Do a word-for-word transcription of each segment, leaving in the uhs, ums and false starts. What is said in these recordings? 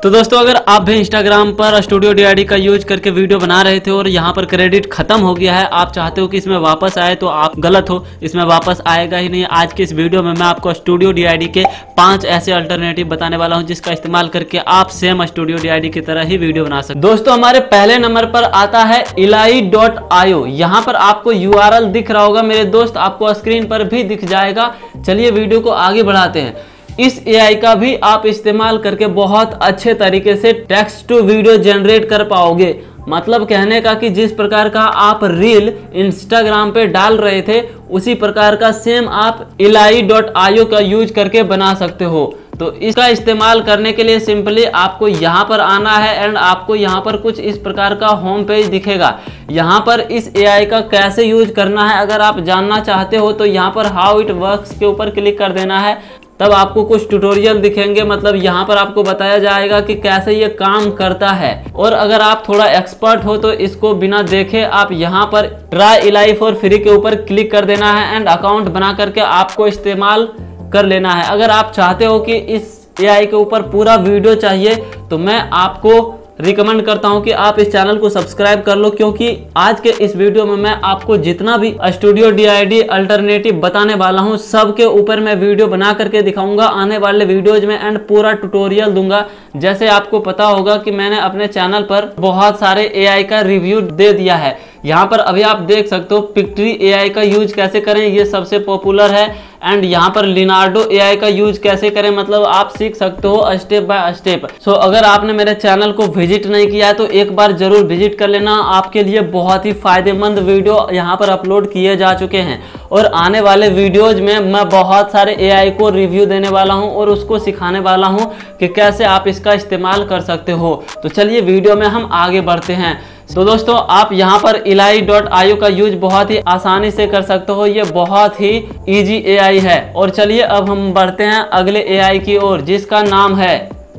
तो दोस्तों अगर आप भी इंस्टाग्राम पर स्टूडियो डी आई डी का यूज करके वीडियो बना रहे थे और यहाँ पर क्रेडिट खत्म हो गया है, आप चाहते हो कि इसमें वापस आए, तो आप गलत हो, इसमें वापस आएगा ही नहीं। आज के इस वीडियो में मैं आपको स्टूडियो डी आई डी के पांच ऐसे अल्टरनेटिव बताने वाला हूँ जिसका इस्तेमाल करके आप same studio D I D की तरह ही वीडियो बना सकते। दोस्तों हमारे पहले नंबर पर आता है इलाई डॉट आई ओ। यहाँ पर आपको यू आर एल दिख रहा होगा मेरे दोस्त, आपको स्क्रीन पर भी दिख जाएगा। चलिए वीडियो को आगे बढ़ाते हैं। इस ए आई का भी आप इस्तेमाल करके बहुत अच्छे तरीके से टेक्स्ट टू वीडियो जनरेट कर पाओगे। मतलब कहने का कि जिस प्रकार का आप रील इंस्टाग्राम पे डाल रहे थे उसी प्रकार का सेम आप इलाई डॉट आई ओ का यूज करके बना सकते हो। तो इसका इस्तेमाल करने के लिए सिंपली आपको यहाँ पर आना है एंड आपको यहाँ पर कुछ इस प्रकार का होम पेज दिखेगा। यहाँ पर इस ए आई का कैसे यूज करना है अगर आप जानना चाहते हो तो यहाँ पर हाउ इट वर्क्स के ऊपर क्लिक कर देना है। तब आपको कुछ ट्यूटोरियल दिखेंगे, मतलब यहाँ पर आपको बताया जाएगा कि कैसे ये काम करता है। और अगर आप थोड़ा एक्सपर्ट हो तो इसको बिना देखे आप यहाँ पर ट्राई इलाई फॉर फ्री के ऊपर क्लिक कर देना है एंड अकाउंट बना करके आपको इस्तेमाल कर लेना है। अगर आप चाहते हो कि इस ए आई के ऊपर पूरा वीडियो चाहिए तो मैं आपको रिकमेंड करता हूं कि आप इस चैनल को सब्सक्राइब कर लो, क्योंकि आज के इस वीडियो में मैं आपको जितना भी studio D I D alternative बताने वाला हूं सबके ऊपर मैं वीडियो बना करके दिखाऊंगा आने वाले वीडियोज में एंड पूरा ट्यूटोरियल दूंगा। जैसे आपको पता होगा कि मैंने अपने चैनल पर बहुत सारे ए आई का रिव्यू दे दिया है। यहाँ पर अभी आप देख सकते हो पिक्ट्री ए आई का यूज कैसे करें, ये सबसे पॉपुलर है। एंड यहाँ पर लिनार्डो ए आई का यूज कैसे करें, मतलब आप सीख सकते हो स्टेप बाय स्टेप। सो अगर आपने मेरे चैनल को विजिट नहीं किया है तो एक बार जरूर विजिट कर लेना। आपके लिए बहुत ही फायदेमंद वीडियो यहाँ पर अपलोड किए जा चुके हैं और आने वाले वीडियोज में मैं बहुत सारे ए आई को रिव्यू देने वाला हूँ और उसको सिखाने वाला हूँ कि कैसे आप इसका इस्तेमाल कर सकते हो। तो चलिए वीडियो में हम आगे बढ़ते हैं। तो दोस्तों आप यहाँ पर इलाई डॉट आई ओ का यूज बहुत ही आसानी से कर सकते हो, ये बहुत ही इजी ए आई है। और चलिए अब हम बढ़ते हैं अगले ए आई की ओर जिसका नाम है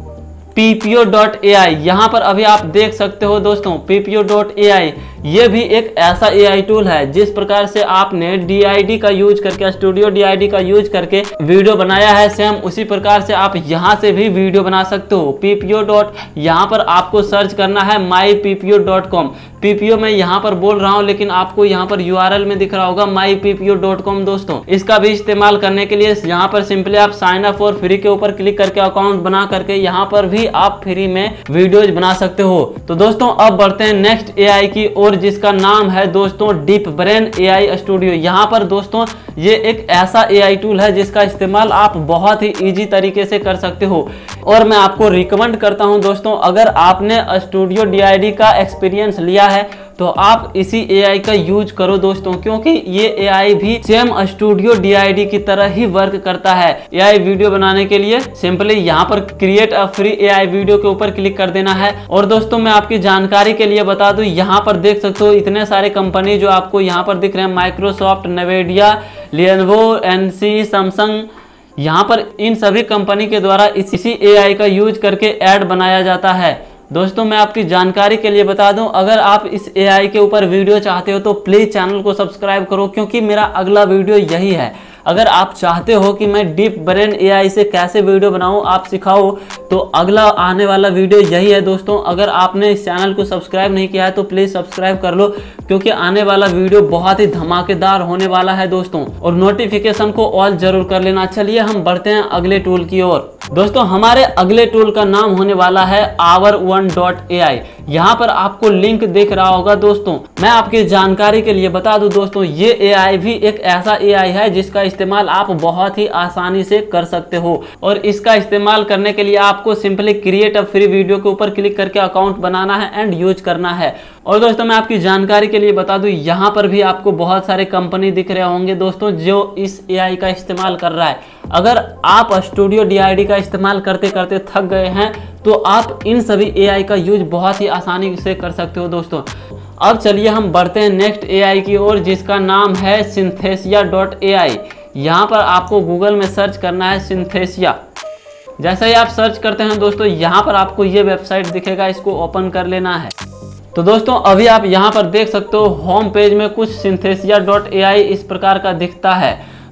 P P O dot A I. यहाँ पर अभी आप देख सकते हो दोस्तों P P O dot A I ये भी एक ऐसा ए आई टूल है जिस प्रकार से आपने डी आई डी का यूज करके स्टूडियो डी आई डी का यूज करके वीडियो बनाया है, सेम उसी प्रकार से आप यहाँ से भी वीडियो बना सकते हो। पी पी ओ डॉट यहाँ पर आपको सर्च करना है my P P O dot com. P P O मैं यहाँ पर बोल रहा हूँ लेकिन आपको यहाँ पर यू आर एल में दिख रहा होगा my P P O dot com. दोस्तों इसका भी इस्तेमाल करने के लिए यहाँ पर सिंपली आप साइन अप फॉर फ्री के ऊपर क्लिक करके अकाउंट बना करके यहाँ पर भी आप फ्री में वीडियोज बना सकते हो। तो दोस्तों अब बढ़ते हैं नेक्स्ट ए आई की ओर जिसका नाम है दोस्तों deep brain A I studio. यहाँ पर दोस्तों ये एक ऐसा ए आई टूल है जिसका इस्तेमाल आप बहुत ही इजी तरीके से कर सकते हो और मैं आपको रिकमेंड करता हूँ दोस्तों अगर आपने स्टूडियो डी आई डी का एक्सपीरियंस लिया है तो आप इसी ए आई का यूज करो दोस्तों, क्योंकि ये ए आई भी same studio D I D की तरह ही वर्क करता है। ए आई वीडियो बनाने के लिए सिंपली यहाँ पर create a free A I video के ऊपर क्लिक कर देना है। और दोस्तों मैं आपकी जानकारी के लिए बता दूं, यहाँ पर देख सकते हो इतने सारे कंपनी जो आपको यहाँ पर दिख रहे हैं, Microsoft, Nvidia, Lenovo, N C, Samsung, यहाँ पर इन सभी कंपनी के द्वारा इसी ए आई का यूज करके ऐड बनाया जाता है। दोस्तों मैं आपकी जानकारी के लिए बता दूं, अगर आप इस ए आई के ऊपर वीडियो चाहते हो तो प्लीज चैनल को सब्सक्राइब करो, क्योंकि मेरा अगला वीडियो यही है। अगर आप चाहते हो कि मैं डीप ब्रेन ए आई से कैसे वीडियो बनाऊं आप सिखाओ तो अगला आने वाला वीडियो यही है दोस्तों। अगर आपने इस चैनल को सब्सक्राइब नहीं किया है तो प्लीज सब्सक्राइब कर लो, क्योंकि आने वाला वीडियो बहुत ही धमाकेदार होने वाला है दोस्तों। और नोटिफिकेशन को ऑल जरूर कर लेना। चलिए हम बढ़ते हैं अगले टूल की ओर। दोस्तों हमारे अगले टूल का नाम होने वाला है hour one dot A I. यहाँ पर आपको लिंक दिख रहा होगा दोस्तों। मैं आपकी जानकारी के लिए बता दूं दोस्तों, ये ए आई भी एक ऐसा ए आई है जिसका इस्तेमाल आप बहुत ही आसानी से कर सकते हो। और इसका इस्तेमाल करने के लिए आपको simply create a free video के ऊपर क्लिक करके अकाउंट बनाना है एंड यूज करना है। और दोस्तों मैं आपकी जानकारी के लिए बता दूं, यहाँ पर भी आपको बहुत सारे कंपनी दिख रहे होंगे दोस्तों जो इस ए आई का इस्तेमाल कर रहा है। अगर आप स्टूडियो डी आई डी का इस्तेमाल करते करते थक गए हैं तो आप इन सभी ए आई का यूज बहुत ही आसानी से कर सकते हो दोस्तों। अब चलिए हम बढ़ते हैं नेक्स्ट ए आई की ओर जिसका नाम है सिंथेसिया डॉट ए आई। यहाँ पर आपको गूगल में सर्च करना है सिंथेसिया। जैसे ही आप सर्च करते हैं दोस्तों यहाँ पर आपको ये वेबसाइट दिखेगा, इसको ओपन कर लेना है। तो दोस्तों अभी आप यहाँ पर देख सकते हो होम पेज में कुछ सिंथेसिया डॉट ए आई इस प्रकार का दिखता है।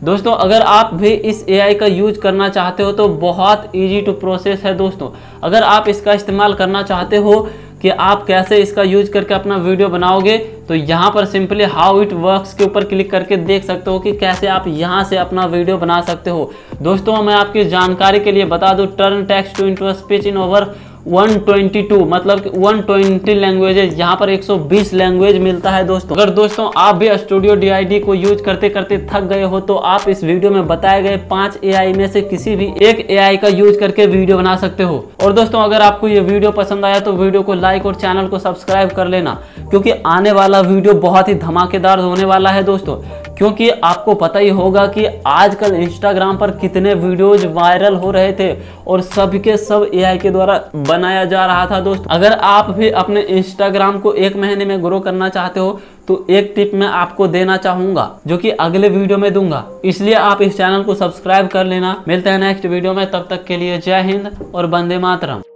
दोस्तों अगर आप भी इस एआई का यूज करना चाहते हो तो बहुत इजी टू प्रोसेस है दोस्तों। अगर आप इसका इस्तेमाल करना चाहते हो कि आप कैसे इसका यूज करके अपना वीडियो बनाओगे, तो यहाँ पर सिंपली हाउ इट वर्क्स के ऊपर क्लिक करके देख सकते हो कि कैसे आप यहाँ से अपना वीडियो बना सकते हो। दोस्तों मैं आपकी जानकारी के लिए बता दूं, turn text to into speech in over one twenty two मतलब कि वन ट्वेंटी लैंग्वेजेज, यहाँ पर एक सौ बीस लैंग्वेज मिलता है दोस्तों। अगर दोस्तों आप भी स्टूडियो डी आई डी को यूज करते करते थक गए हो तो आप इस वीडियो में बताए गए पांच एआई में से किसी भी एक एआई का यूज करके वीडियो बना सकते हो। और दोस्तों अगर आपको ये वीडियो पसंद आया तो वीडियो को लाइक और चैनल को सब्सक्राइब कर लेना, क्योंकि आने वाला वीडियो बहुत ही धमाकेदार होने वाला है दोस्तों। क्योंकि आपको पता ही होगा कि आजकल इंस्टाग्राम पर कितने वीडियोज वायरल हो रहे थे और सब के सब एआई के द्वारा बनाया जा रहा था दोस्तों। अगर आप भी अपने इंस्टाग्राम को एक महीने में ग्रो करना चाहते हो तो एक टिप मैं आपको देना चाहूंगा, जो कि अगले वीडियो में दूंगा, इसलिए आप इस चैनल को सब्सक्राइब कर लेना। मिलते हैं नेक्स्ट वीडियो में, तब तक के लिए जय हिंद और वंदे मातरम।